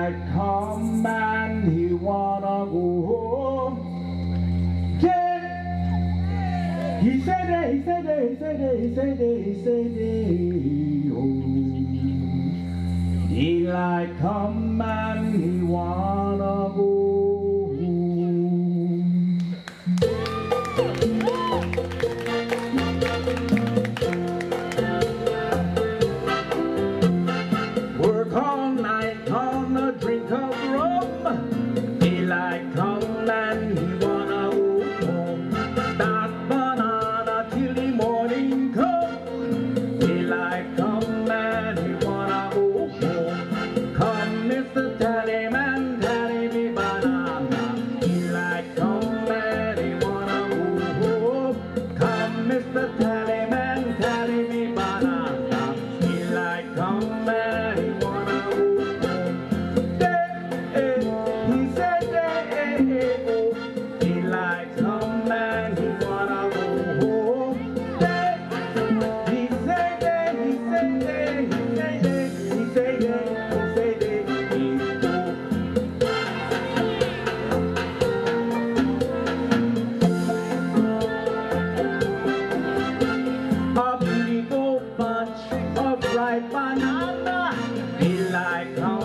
Daylight come and he wanna go home. Yeah. He said that, he said that, he said that, he said that, he said that. Oh. Daylight come and he wanna go home. Work all night on a drink of rum. Daylight come and he wanna go home. Start banana till the morning come. Daylight come and he wanna go home. Come Mr. Tallyman, tally me banana. Daylight come and he wanna go home. Come Mr. Tallyman, tally me banana. Daylight come and he wanna go home. He said daylight come and he wanna go home. He said he said he said he said a big old bunch of ripe banana. Daylight come